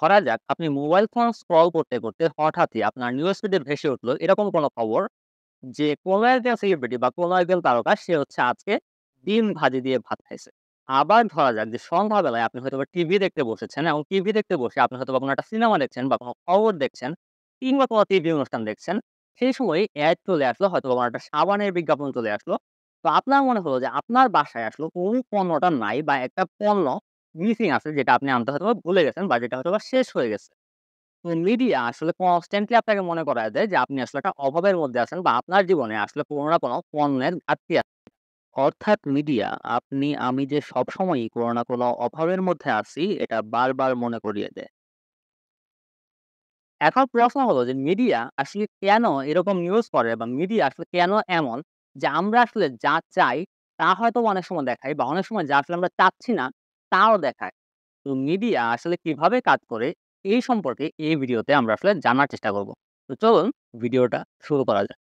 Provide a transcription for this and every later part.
ধরা যাক আপনি মোবাইল ফোন স্ক্রল করতে, করতে হঠাৎই আপনার নিউজ ফিডে ভেসে উঠল এরকম কোনো খবর যে কোনো একজন সেলিব্রিটি বা কোনো একজন তারকা সে হচ্ছে আজকে ডিম ভাজি দিয়ে ভাত খাইছে। আবার ধরা যাক যে সন্ধ্যাবেলায় আপনি হয়তোবা টিভি দেখতে বসেছেন এবং টিভি দেখতে বসে আপনি হয়তোবা কোনো একটা সিনেমা দেখছেন বা কোনো খবর দেখছেন কিংবা কোনো টিভি অনুষ্ঠান দেখছেন। সেই সময় এড চলে আসলো হয়তোবা কোনো একটা সাবানের বিজ্ঞাপন চলে আসলো। তো আপনার মনে হলো যে আপনার বাসায় আসলো ওই পণ্যটা নাই বা একটা পণ্য মিসিং আছে যেটা আপনি আনতে হয়তোবা ভুলে গেছেন বা যেটা হয়তোবা শেষ হয়ে গেছে। তো মিডিয়া আসলে কনস্ট্যান্টলি আপনাকে মনে করায় দেয় যে আপনি আসলে একটা অভাবের মধ্যে আছেন বা আপনার জীবনে আসলে কোনো না কোনো পণ্যের ঘাটতি আছে। অর্থাৎ মিডিয়া আমি যে সবসময়ই কোনো না কোনো অভাবের মধ্যে আছি এটা বারবার মনে করিয়ে দেয়। এখন প্রশ্ন হলো যে মিডিয়া আসলে কেন এরকম নিউজ করে বা মিডিয়া আসলে কেন এমন যে আমরা আসলে যা চাই তা হয়তো অনেক সময় দেখায় বা অনেক সময় যা আসলে আমরা চাচ্ছি না তাও দেখায়। তো মিডিয়া আসলে কিভাবে কাজ করে এই সম্পর্কে এই ভিডিওতে আমরা আসলে জানার চেষ্টা করব। তো চলুন ভিডিওটা শুরু করা যাক।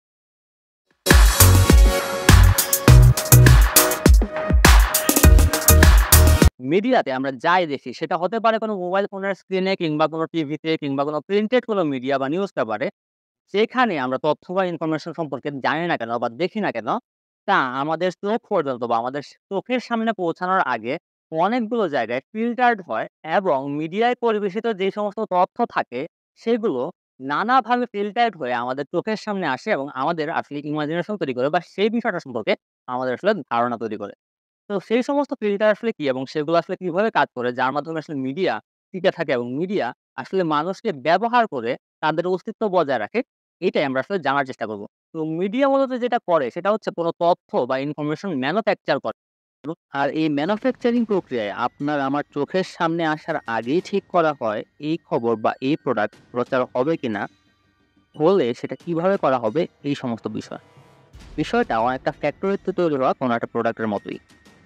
মিডিয়াতে আমরা যাই দেখি সেটা হতে পারে কোনো মোবাইল ফোনের স্ক্রিনে কিংবা কোনো টিভিতে কিংবা কোনো প্রিন্টেড কোনো মিডিয়া বা নিউজ পেপারে যেখানে আমরা তথ্য বা ইনফরমেশন সম্পর্কে জানি না কেন বা দেখি না কেন, তা আমাদের চোখ পর্যন্ত বা আমাদের চোখের সামনে পৌঁছানোর আগে অনেকগুলো জায়গায় ফিল্টার্ড হয় এবং মিডিয়ায় পরিবেশিত যে সমস্ত তথ্য থাকে, সেগুলো নানাভাবে ফিল্টার্ড হয়ে আমাদের চোখের সামনে আসে এবং আমাদের আসলে ইমাজিনেশন তৈরি করে বা সেই বিষয়টা সম্পর্কে আমাদের আসলে ধারণা তৈরি করে। তো সেই সমস্ত ফিল্টার আসলে কি এবং সেগুলো আসলে কিভাবে কাজ করে যার মাধ্যমে আসলে মিডিয়া টিকে থাকে এবং মিডিয়া আসলে মানুষকে ব্যবহার করে তাদের অস্তিত্ব বজায় রাখে, এটাই আমরা আসলে জানার চেষ্টা করব। তো মিডিয়া মূলত যেটা করে সেটা হচ্ছে কোনো তথ্য বা ইনফরমেশন ম্যানুফ্যাকচার করে। আর এই ম্যানুফ্যাকচারিং প্রক্রিয়ায় আপনার আমার চোখের সামনে আসার আগেই ঠিক করা হয় এই খবর বা এই প্রোডাক্ট প্রচার হবে কিনা, হলে সেটা কিভাবে করা হবে এই সমস্ত বিষয়। বিষয়টা অনেকটা ফ্যাক্টরিতে তৈরি হওয়া কোনো একটা প্রোডাক্টের মতোই।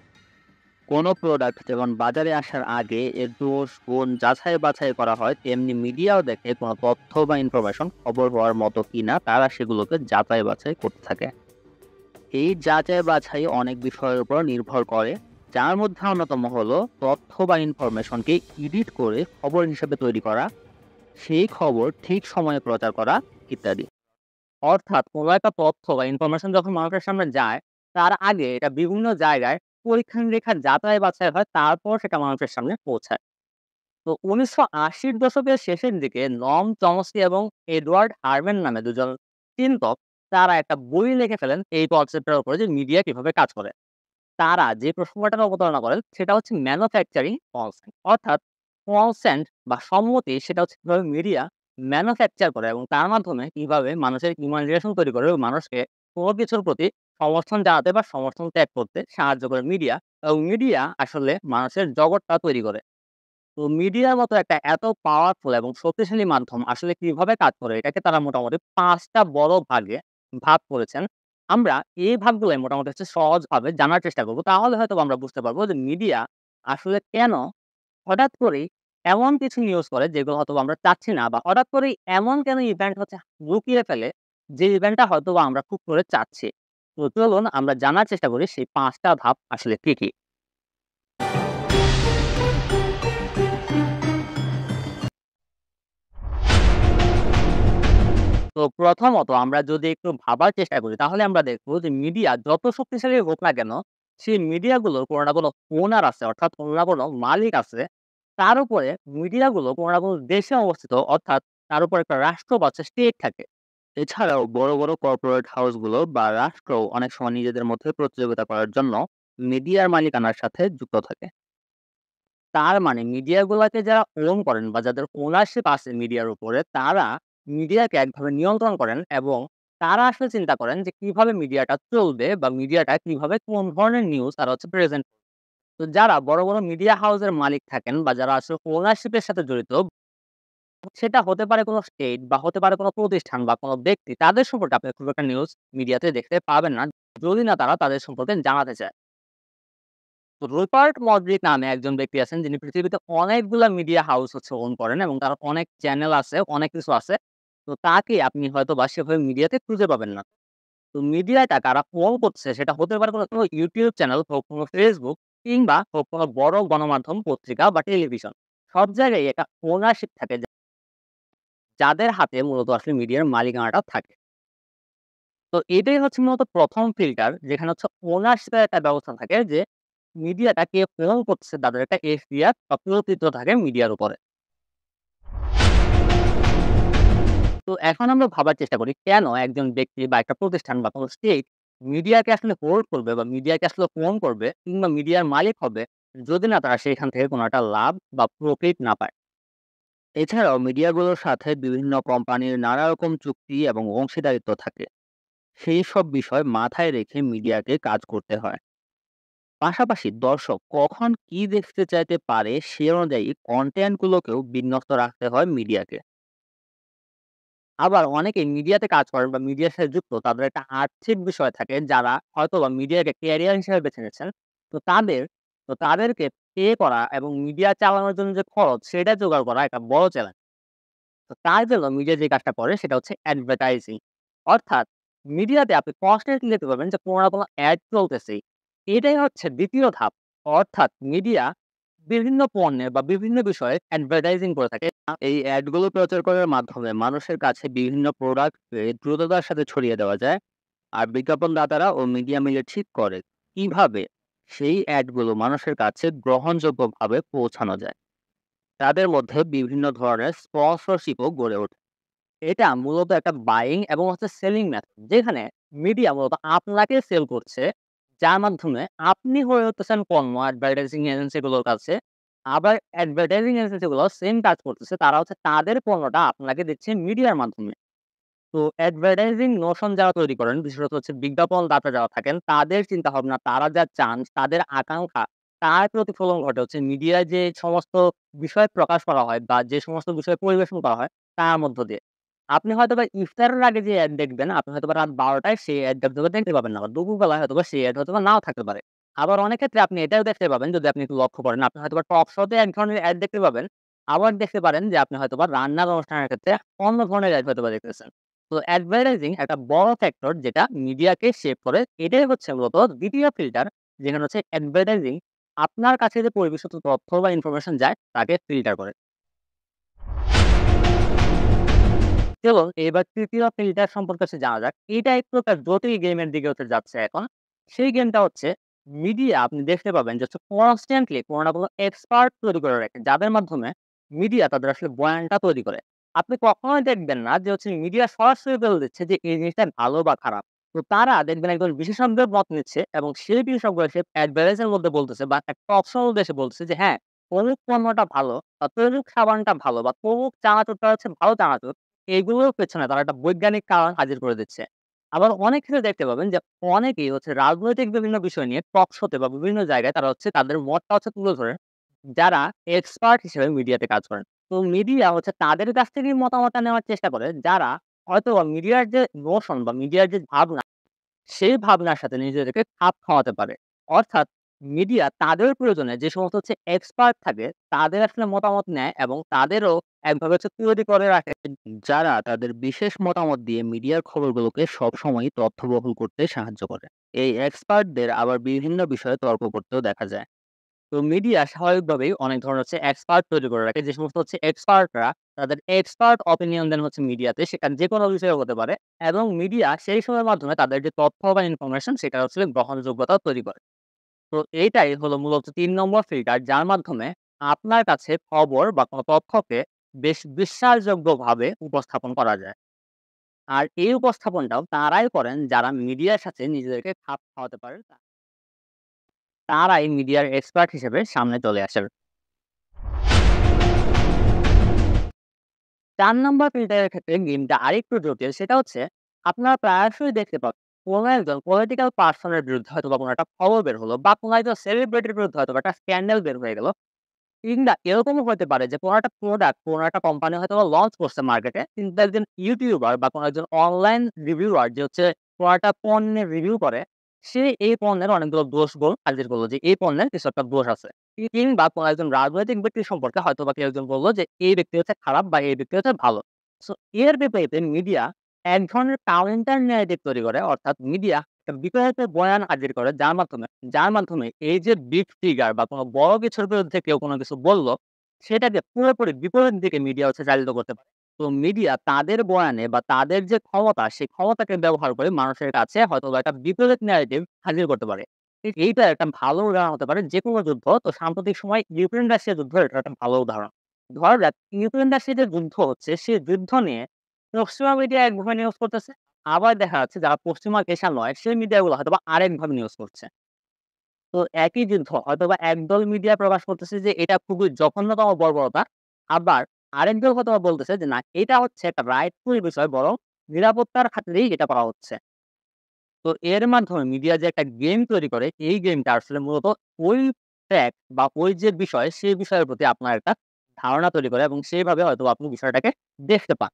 কোনো প্রোডাক্ট যেমন বাজারে আসার আগে এর দোষ গুণ যাচাই বাছাই করা হয়, তেমনি মিডিয়াও দেখে কোনো তথ্য বা ইনফরমেশন খবর হওয়ার মতো কিনা তারা সেগুলোকে যাচাই বাছাই করতে থাকে। এই যাচাই বাছাই অনেক বিষয়ের উপর নির্ভর করে, যার মধ্যে অন্যতম হলো তথ্য বা ইনফরমেশনকে এডিট করে খবর হিসেবে তৈরি করা, সেই খবর ঠিক সময়ে প্রচার করা ইত্যাদি। অর্থাৎ কোনো একটা তথ্য বা ইনফরমেশন যখন মানুষের সামনে যায়, তার আগে এটা বিভিন্ন জায়গায় পরীক্ষা-নিরীক্ষা যাচাই বাছাই হয়, তারপর সেটা মানুষের সামনে পৌঁছায়। তো ১৯৮০ র দশকের শেষের দিকে নম চমস্কি এবং এডওয়ার্ড হারম্যান নামে দুজন চিন্তক তারা একটা বই লিখে ফেলেন এই কনসেপ্টের উপরে যে মিডিয়া কিভাবে কাজ করে। তারা যে প্রসঙ্গটার অবতারণা করেন সেটা হচ্ছে ম্যানুফ্যাকচারিং কনসেন্ট। অর্থাৎ কনসেন্ট বা সম্মতি সেটা হচ্ছে কিভাবে মিডিয়া ম্যানুফ্যাকচার করে এবং তার মাধ্যমে কিভাবে মানুষের ইমাজিনেশন তৈরি করে এবং মানুষকে কোনো কিছুর প্রতি সমর্থন জানাতে বা সমর্থন ত্যাগ করতে সাহায্য করে মিডিয়া, এবং মিডিয়া আসলে মানুষের জগৎটা তৈরি করে। তো মিডিয়ার মতো একটা এত পাওয়ারফুল এবং শক্তিশালী মাধ্যম আসলে কিভাবে কাজ করে এটাকে তারা মোটামুটি ৫ টা বড় ভাগে ভাগ করেছেন। আমরা এই ভাগগুলাই মোটামুটি হচ্ছে সহজভাবে জানার চেষ্টা করব। তাহলে হয়তোবা আমরা বুঝতে পারবো যে মিডিয়া আসলে কেন হঠাৎ করেই এমন কিছু নিউজ করে যেগুলো হয়তোবা আমরা চাচ্ছি না, বা হঠাৎ করেই এমন কেন ইভেন্ট হচ্ছে লুকিয়ে ফেলে যে ইভেন্টটা হয়তোবা আমরা খুব করে চাচ্ছি। তো চলুন আমরা জানার চেষ্টা করি সেই ৫ টা ধাপ আসলে কি, কি? তো প্রথমত আমরা যদি একটু ভাবার চেষ্টা করি তাহলে আমরা দেখব যে মিডিয়া যত শক্তিশালী হোক না কেন, সেই মিডিয়াগুলোর কোনো না কোনো ওনার আছে, অর্থাৎ কোনো না কোনো মালিক আছে। তার উপরে মিডিয়াগুলো কোনো না কোনো দেশে অবস্থিত, অর্থাৎ তার উপর একটা রাষ্ট্র বা স্টেট থাকে। এছাড়াও বড়, বড় কর্পোরেট হাউসগুলো বা রাষ্ট্রও অনেক সময় নিজেদের মধ্যে প্রতিযোগিতা করার জন্য মিডিয়ার মালিকানার সাথে যুক্ত থাকে। তার মানে মিডিয়াগুলাকে যারা ওন করেন বা যাদের ওনারশিপ আছে মিডিয়ার উপরে, তারা মিডিয়াকে একভাবে নিয়ন্ত্রণ করেন এবং তারা আসলে চিন্তা করেন যে কিভাবে মিডিয়াটা চলবে বা মিডিয়াটা কিভাবে কোন ধরনের নিউজ তারা হচ্ছে প্রেজেন্ট। তো যারা বড়, বড় মিডিয়া হাউসের মালিক থাকেন বা যারা আসলে ওনারশিপের সাথে জড়িত, সেটা হতে পারে কোনো স্টেট বা হতে পারে কোনো প্রতিষ্ঠান বা কোনো ব্যক্তি, তাদের সম্পর্কে আপনি খুব একটা নিউজ মিডিয়াতে দেখতে পাবেন না, যদি না তারা তাদের সম্পর্কে জানাতে চায়। তো রুপার্ট মডরিক নামে একজন ব্যক্তি আছেন যিনি পৃথিবীতে অনেকগুলা মিডিয়া হাউস হচ্ছে ওন করেন এবং তার অনেক চ্যানেল আছে, অনেক কিছু আছে। তো তাকে আপনি হয়তোবা সেভাবে মিডিয়াতে খুঁজে পাবেন না। তো মিডিয়াটা কারা ওন করছে সেটা হতে পারে কোনো YouTube চ্যানেল, হোক কোনো Facebook, কিংবা হোক কোনো বড় গণমাধ্যম পত্রিকা বা টেলিভিশন। সব জায়গায় একটা ওনারশিপ থাকে যাদের হাতে মূলত আসলে মিডিয়ার মালিকানাটা থাকে। তো এটাই হচ্ছে মূলত ১ম ফিল্টার যেখানে হচ্ছে ওনারশিপের একটা ব্যবস্থা থাকে যে মিডিয়াটা কে ওন করছে তাদের একটা এখতিয়ার বা কর্তৃত্ব থাকে মিডিয়ার উপরে। তো এখন আমরা ভাবার চেষ্টা করি কেন একজন ব্যক্তি বা একটা প্রতিষ্ঠান বা কোনো স্টেট মিডিয়াকে আসলে হোল্ড করবে বা মিডিয়াকে আসলে ওন করবে কিংবা মিডিয়ার মালিক হবে যদি না তারা সেখান থেকে কোনো একটা লাভ বা প্রফিট না পায়। এছাড়াও মিডিয়াগুলোর সাথে বিভিন্ন কোম্পানির নানা রকম চুক্তি এবং অংশীদারিত্ব থাকে। সেই সব বিষয় মাথায় রেখে মিডিয়াকে কাজ করতে হয়। পাশাপাশি দর্শক কখন কি দেখতে চাইতে পারে সে অনুযায়ী কন্টেন্টগুলোকেও বিন্যস্ত রাখতে হয় মিডিয়াকে। আবার অনেকেই মিডিয়াতে কাজ করেন বা মিডিয়ার সাথে যুক্ত তাদের একটা আর্থিক বিষয় থাকে যারা হয়তোবা মিডিয়াকে ক্যারিয়ার হিসেবে বেছে নিয়েছেন। তো তাদের তো তাদেরকে পে করা এবং মিডিয়া চালানোর জন্য যে খরচ সেটা জোগাড় করা একটা বড় চ্যালেঞ্জ। তো তার জন্য মিডিয়া যে কাজটা করে সেটা হচ্ছে অ্যাডভার্টাইজিং। অর্থাৎ মিডিয়াতে আপনি কনস্ট্যান্টলি দেখতে পাবেন যে কোনো না কোনো অ্যাড চলতেছেই। এটাই হচ্ছে ২য় ধাপ। অর্থাৎ মিডিয়া বিভিন্ন পণ্যের বা বিভিন্ন বিষয়ে অ্যাডভার্টাইজিং করে থাকে। এই অ্যাডগুলো প্রচার করার মাধ্যমে মানুষের কাছে বিভিন্ন প্রোডাক্টকে দ্রুততার সাথে ছড়িয়ে দেওয়া যায়। আর বিজ্ঞাপনদাতারা ও মিডিয়া মিলে ঠিক করে কিভাবে সেই অ্যাডগুলো মানুষের কাছে গ্রহণযোগ্যভাবে পৌঁছানো যায়। তাদের মধ্যে বিভিন্ন ধরনের স্পন্সরশিপও গড়ে ওঠে। এটা মূলত একটা বাইং এবং হচ্ছে সেলিং মেথড যেখানে মিডিয়া মূলত আপনাকে সেল করছে, যার মাধ্যমে আপনি হয়ে উঠতেছেন পণ্য অ্যাডভার্টাইজিং এজেন্সিগুলোর কাছে। আবার অ্যাডভার্টাইজিং এজেন্সিগুলো সেম কাজ করতেছে। তারা হচ্ছে তাদের পণ্যটা আপনাকে দিচ্ছে মিডিয়ার মাধ্যমে। তো অ্যাডভার্টাইজিং নোশন যারা তৈরি করেন, বিশেষত হচ্ছে বিজ্ঞাপনদাতা যারা থাকেন, তাদের চিন্তাভাবনা, তারা যা চান, তাদের আকাঙ্ক্ষা, তার প্রতিফলন ঘটে হচ্ছে মিডিয়ায় যে সমস্ত বিষয় প্রকাশ করা হয় বা যে সমস্ত বিষয় পরিবেশন করা হয়, তার মধ্য দিয়ে। আপনি হয়তোবা ইফতারের আগে যে অ্যাড দেখবেন, আপনি হয়তোবা রাত ১২ টায় সেই অ্যাডটা দেখতে পাবেন না। বা দুপুরবেলায় হয়তোবা সেই অ্যাড হয়তোবা নাও থাকতে পারে। আবার অনেক ক্ষেত্রে আপনি এটাও দেখতে পাবেন যদি আপনি একটু লক্ষ্য করেন, আপনি হয়তোবা টক শোতে এক ধরনের অ্যাড দেখতে পাবেন। আবার দেখতে পারেন যে আপনি হয়তোবা রান্নার অনুষ্ঠানের ক্ষেত্রে অন্য ধরনের অ্যাড হয়তোবা দেখতেছেন। তো অ্যাডভার্টাইজিং একটা বড় ফ্যাক্টর যেটা মিডিয়াকে শেপ করে। এটাই হচ্ছে মূলত ২য় ফিল্টার যেখানে হচ্ছে অ্যাডভার্টাইজিং আপনার কাছে যে পরিবেশিত তথ্য বা ইনফরমেশন যায় তাকে ফিল্টার করে। চলুন এবার ৩য় ফিল্টার সম্পর্কে হচ্ছে জানা যাক। এটা এক প্রকার জটিল গেমের দিকে হচ্ছে যাচ্ছে এখন। সেই গেমটা হচ্ছে মিডিয়া আপনি দেখতে পাবেন যে হচ্ছে কনস্ট্যান্টলি কোনো না কোনো এক্সপার্ট তৈরি করে রাখে। যাদের মাধ্যমে মিডিয়া তাদের আসলে বয়ানটা তৈরি করে। আপনি কখনোই দেখবেন না যে হচ্ছে মিডিয়া সরাসরি বলে দিচ্ছে যে এই জিনিসটা ভালো বা খারাপ। তো তারা দেখবেন একজন বিশেষজ্ঞের মত নিচ্ছে এবং সেই বিশেষজ্ঞ এসে অ্যাডভার্টাইজ এর মধ্যে বলতেছে বা একটা অপশন মধ্যে এসে বলতেছে যে হ্যাঁ, অমুক পণ্যটা ভালো বা তমুক সাবানটা ভালো বা তমুক চানাচুরটা হচ্ছে ভালো চানাচুর। এগুলোর পেছনে তারা একটা বৈজ্ঞানিক কারণ হাজির করে দিচ্ছে। আবার অনেক ক্ষেত্রে দেখতে পাবেন যে অনেকেই হচ্ছে রাজনৈতিক বিভিন্ন বিষয় নিয়ে টক শোতে বা বিভিন্ন জায়গায় তারা হচ্ছে তাদের মতটা হচ্ছে তুলে ধরে, যারা এক্সপার্ট হিসেবে মিডিয়াতে কাজ করেন। তো মিডিয়া হচ্ছে তাদের কাছ থেকেই মতামতটা নেওয়ার চেষ্টা করে, যারা হয়তোবা মিডিয়ার যে নোশন বা মিডিয়ার যে ভাবনা সেই ভাবনার সাথে নিজেদেরকে খাপ খাওয়াতে পারে। অর্থাৎ মিডিয়া তাদের প্রয়োজনে যে সমস্ত হচ্ছে এক্সপার্ট থাকে, তাদের আসলে মতামত নেয় এবং তাদেরও একভাবে হচ্ছে তৈরি করে রাখে, যারা তাদের বিশেষ মতামত দিয়ে মিডিয়ার খবরগুলোকে সবসময়ই তথ্যবহুল করতে সাহায্য করে। এই এক্সপার্টদের আবার বিভিন্ন বিষয়ে তর্ক করতেও দেখা যায়। তো মিডিয়া স্বাভাবিকভাবেই অনেক ধরনের হচ্ছে এক্সপার্ট তৈরি করে রাখে। যে সমস্ত হচ্ছে এক্সপার্টরা তাদের এক্সপার্ট অপিনিয়ন দেন হচ্ছে মিডিয়াতে। সেখানে যেকোনো বিষয়ে হতে পারে এবং মিডিয়া সেই সময়ের মাধ্যমে তাদের যে তথ্য বা ইনফরমেশন সেটা হচ্ছে গ্রহণযোগ্যতা তৈরি করে। তো এইটাই হলো মূলত ৩ নম্বর ফিল্টার যার মাধ্যমে আপনার কাছে খবর বা কোনো তথ্যকে বেশ বিশ্বাসযোগ্যভাবে উপস্থাপন করা যায়। আর এই উপস্থাপনটাও তারাই করেন যারা মিডিয়ার সাথে নিজেদেরকে খাপ খাওয়াতে পারে। তারাই মিডিয়ার এক্সপার্ট হিসেবে সামনে চলে আসেন। ৪ নাম্বার ফিল্টারের ক্ষেত্রে গেমটা আরেকটু জটিল। সেটা হচ্ছে আপনারা প্রায়শই দেখতে পাবেন কোন একজন পলিটিক্যাল পারসন এর বিরুদ্ধে হয়তোবা কোনো একটা খবর বের হলো বা কোনো একজন সেলিব্রিটির বিরুদ্ধে হয়তোবা একটা স্ক্যান্ডাল বের হয়ে গেল। কিংবা এরকমও হতে পারে যে কোনো একটা প্রোডাক্ট কোনো একটা কোম্পানি হয়তোবা লঞ্চ করছে মার্কেটে। কিন্তু একজন ইউটিউবার বা কোনো একজন অনলাইন রিভিউয়ার যে হচ্ছে কোনো একটা পণ্যের রিভিউ করে, সে এই পণ্যের অনেকগুলো দোষগুণ হাজির করলো যে এই পণ্যের কিছু একটা দোষ আছে। কিংবা কোনো একজন রাজনৈতিক ব্যক্তি সম্পর্কে হয়তোবা কেউ একজন বলল যে এই ব্যক্তি হচ্ছে খারাপ বা এই ব্যক্তি হচ্ছে ভালো। সো এর বিপরীতে মিডিয়া এক ধরনের কাউন্টার ন্যারেটিভ তৈরি করে। অর্থাৎ মিডিয়া একটা বিকল্প বয়ান হাজির করে যার মাধ্যমে এই যে বিগ ফিগার বা কোনো বড় কিছুর বিরুদ্ধে কেউ কোনো কিছু বলল, সেটাকে পুরোপুরি বিপরীত দিকে মিডিয়া হচ্ছে চালিত করতে পারে। তো মিডিয়া তাদের বয়ানে বা তাদের যে ক্ষমতা, সেই ক্ষমতাকে ব্যবহার করে মানুষের কাছে হয়তোবা একটা বিপরীত ন্যারেটিভ হাজির করতে পারে। ঠিক এইটার একটা ভালো উদাহরণ হতে পারে যেকোনো যুদ্ধ। তো সাম্প্রতিক সময় ইউক্রেন-রাশিয়া যুদ্ধ এটা একটা ভালো উদাহরণ। ধরা যাক ইউক্রেন-রাশিয়া যে যুদ্ধ হচ্ছে, সেই যুদ্ধ নিয়ে পশ্চিমা মিডিয়া একভাবে নিউজ করতেছে। আবার দেখা যাচ্ছে যারা পশ্চিমা ঘেঁষা নয়, সেই মিডিয়াগুলো হয়তোবা আরেকভাবে নিউজ করছে। তো একই যুদ্ধ হয়তোবা একদল মিডিয়া প্রকাশ করতেছে যে এটা খুবই জঘন্যতম বর্বরতা। আবার আরেক দল হয়তোবা বলতেছে যে না, এটা হচ্ছে একটা রাইটফুল বিষয়, বরং নিরাপত্তার খাতিরেই এটা করা হচ্ছে। তো এর মাধ্যমে মিডিয়া যে একটা গেম তৈরি করে, এই গেমটা আসলে মূলত ওই ফ্যাক্ট বা ওই যে বিষয়, সেই বিষয়ের প্রতি আপনার একটা ধারণা তৈরি করে এবং সেইভাবে হয়তোবা আপনি বিষয়টাকে দেখতে পান।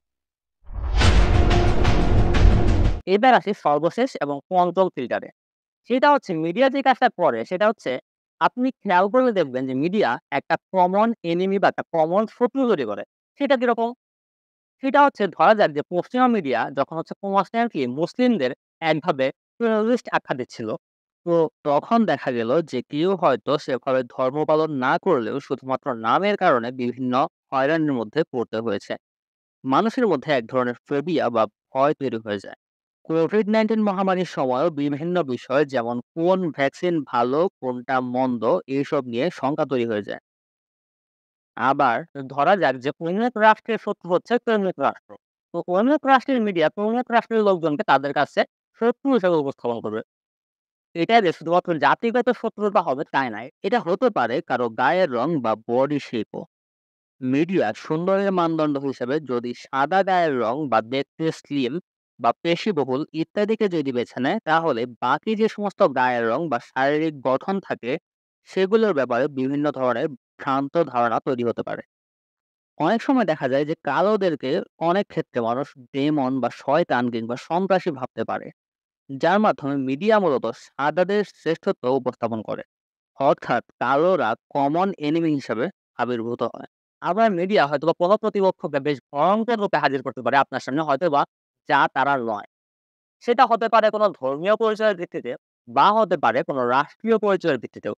এবার আসি সর্বশেষ এবং কন্ট্রোল ফিল্টারে। সেটা হচ্ছে মিডিয়া যে কাজটা করে সেটা হচ্ছে আপনি খেয়াল করলে দেখবেন যে মিডিয়া একটা কমন এনিমি বা একটা কমন শত্রু তৈরি করে। সেটা কিরকম? সেটা হচ্ছে ধরা যাক যে পশ্চিমা মিডিয়া যখন হচ্ছে কনস্ট্যান্টলি মুসলিমদের একভাবে টেররিস্ট আখ্যা দিচ্ছিল। তো তখন দেখা গেল যে কেউ হয়তো সেভাবে ধর্ম পালন না করলেও শুধুমাত্র নামের কারণে বিভিন্ন হয়রানির মধ্যে পড়তে হয়েছে। মানুষের মধ্যে এক ধরনের ফোবিয়া বা ভয় তৈরি হয়ে যায়। কোভিড-19 মহামারীর সময়ও বিভিন্ন বিষয় যেমন কোন ভ্যাকসিন ভালো, কোনটা মন্দ এইসব নিয়ে শঙ্কা তৈরি হয়ে যায়। আবার ধরা যাক যে অনেক রাষ্ট্রের শত্রু হচ্ছে অনেক রাষ্ট্র। তো অনেক রাষ্ট্রের মিডিয়া অনেক রাষ্ট্রের লোকজনকে তাদের কাছে শত্রু হিসেবে উপস্থাপন করবে। এটা যে শুধুমাত্র জাতিগত শত্রুতা হবে তাই নয়। এটা হতে পারে কারো গায়ের রং বা বডি শেপও। মিডিয়া সুন্দরের মানদণ্ড হিসেবে যদি সাদা গায়ের রং বা দেখতে স্লিম বা পেশিবহুল ইত্যাদিকে যদি বেছে নেয়, তাহলে বাকি যে সমস্ত গায়ের রং বা শারীরিক গঠন থাকে সেগুলোর ব্যাপারে বিভিন্ন ধরনের ভ্রান্ত ধারণা তৈরি হতে পারে। অনেক সময় দেখা যায় যে কালোদেরকে অনেক ক্ষেত্রে মানুষ ডেমন বা শয়তান কিংবা সন্ত্রাসী ভাবতে পারে, যার মাধ্যমে মিডিয়া মূলত সাদাদের শ্রেষ্ঠত্ব উপস্থাপন করে। অর্থাৎ কালোরা কমন এনিমি হিসেবে আবির্ভূত হয়। আবার মিডিয়া হয়তোবা কোনো প্রতিপক্ষকে বেশ ভয়ংকর রূপে হাজির করতে পারে আপনার সামনে, হয়তোবা যা তারা নয়। সেটা হতে পারে কোনো ধর্মীয় পরিচয়ের ভিত্তিতে বা হতে পারে কোনো রাষ্ট্রীয় পরিচয়ের ভিত্তিতেও।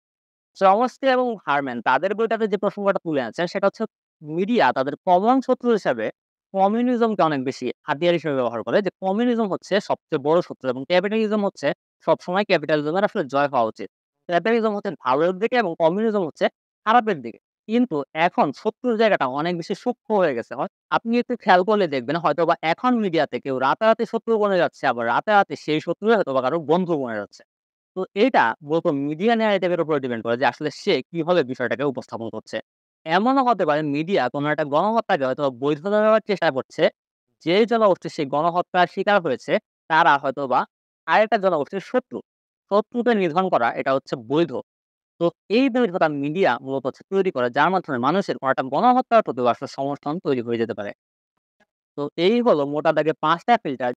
চমস্কি এবং হারম্যান তাদের বইটাতে যে প্রসঙ্গটা তুলে আনছেন সেটা হচ্ছে মিডিয়া তাদের কমন শত্রু হিসাবে কমিউনিজমকে অনেক বেশি হাতিয়ার হিসেবে ব্যবহার করে, যে কমিউনিজম হচ্ছে সবচেয়ে বড় শত্রু এবং ক্যাপিটালিজম হচ্ছে সবসময় ক্যাপিটালিজমের আসলে জয় হওয়া উচিত। ক্যাপিটালিজম হচ্ছে ভালোর দিকে এবং কমিউনিজম হচ্ছে খারাপের দিকে। কিন্তু এখন শত্রুর জায়গাটা অনেক বেশি সূক্ষ্ম হয়ে গেছে। আপনি একটু খেয়াল করলে দেখবেন হয়তোবা এখন মিডিয়াতে কেউ রাতারাতি শত্রু বনে যাচ্ছে, আবার রাতারাতি সেই শত্রুই হয়তোবা কারো বন্ধু বনে যাচ্ছে। তো এটা মূলত মিডিয়া ন্যারেটিভ এর উপরে ডিপেন্ড করে যে আসলে সে কিভাবে বিষয়টাকে উপস্থাপন করছে। এমনও হতে পারে মিডিয়া কোনো একটা গণহত্যাকে হয়তো বৈধতা দেওয়ার চেষ্টা করছে। যে জনগোষ্ঠী সেই গণহত্যার শিকার হয়েছে তারা হয়তোবা আরেকটা জনগোষ্ঠীর শত্রু। শত্রুকে নিধন করা এটা হচ্ছে বৈধ। তো এই বৈধতা মিডিয়া মূলত হচ্ছে তৈরি করে, যার মাধ্যমে মানুষের কোনো একটা গণহত্যার প্রতিও আসলে সমর্থন তৈরি হয়ে যেতে পারে। তো এই হলো মোটা দাগে ৫ টা ফিল্টার,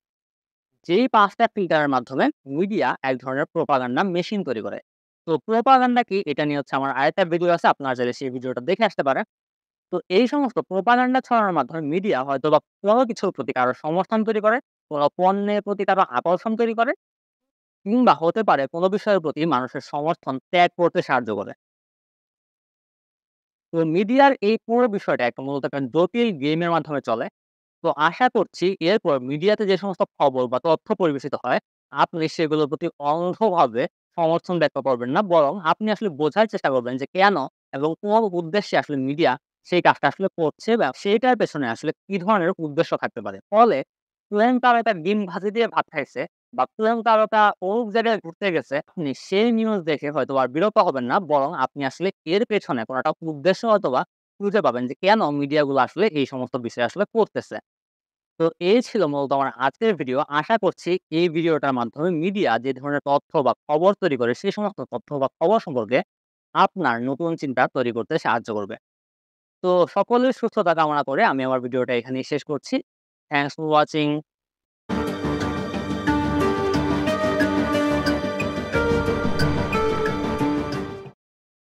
যেই ৫ টা ফিল্টারের মাধ্যমে মিডিয়া এক ধরনের প্রোপাগান্ডা মেশিন তৈরি করে। তো প্রোপাগান্ডা কি? এটা নিয়ে হচ্ছে আমার আরেকটা ভিডিও আছে। আপনারা চাইলে সেই ভিডিওটা দেখে আসতে পারেন। তো এই সমস্ত প্রোপাগান্ডা ছড়ানোর মাধ্যমে মিডিয়া হয়তোবা কোনো কিছুর প্রতি কারো সমর্থন তৈরি করে, কোনো পণ্যের প্রতি কারো আকর্ষণ তৈরি করে, কিংবা হতে পারে কোনো বিষয়ের প্রতি মানুষের সমর্থন ত্যাগ করতে সাহায্য করে। তো মিডিয়ার এই পুরো বিষয়টা একটা মূলত একটা জটিল গেমের মাধ্যমে চলে। তো আশা করছি এরপর মিডিয়াতে যে সমস্ত খবর বা তথ্য পরিবেশিত হয়, আপনি সেগুলোর প্রতি অন্ধভাবে সমর্থন ব্যক্ত করবেন না। বরং আপনি আসলে বোঝার চেষ্টা করবেন যে কেন এবং কোন উদ্দেশ্যে আসলে মিডিয়া সেই কাজটা আসলে করছে বা সেইটার পেছনে আসলে কি ধরনের উদ্দেশ্য থাকতে পারে। ফলে প্লেন তারকা ডিম ভাজি দিয়ে ভাত খাইছে বা প্লেন তারকা অমুক জায়গায় ঘুরতে গেছে, আপনি সেই নিউজ দেখে হয়তো আর বিরক্ত হবেন না। বরং আপনি আসলে এর পেছনে কোন একটা উদ্দেশ্য হয়তোবা খুঁজে পাবেন যে কেন মিডিয়াগুলো আসলে এই সমস্ত বিষয় আসলে করতেছে। তো এই ছিল মূলত আমার আজকের ভিডিও। আশা করছি এই ভিডিওটার মাধ্যমে মিডিয়া যে ধরনের তথ্য বা খবর তৈরি করে, সেই সমস্ত তথ্য বা খবর সম্পর্কে আপনার নতুন চিন্তা তৈরি করতে সাহায্য করবে। তো সকলের সুস্থতা কামনা করে আমি আমার ভিডিওটা এখানেই শেষ করছি। Thanks for watching.